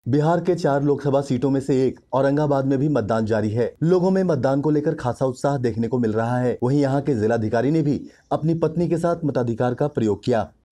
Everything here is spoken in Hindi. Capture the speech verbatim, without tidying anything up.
बिहार के चार लोकसभा सीटों में से एक औरंगाबाद में भी मतदान जारी है। लोगों में मतदान को लेकर खासा उत्साह देखने को मिल रहा है। वहीं यहां के जिलाधिकारी ने भी अपनी पत्नी के साथ मताधिकार का प्रयोग किया।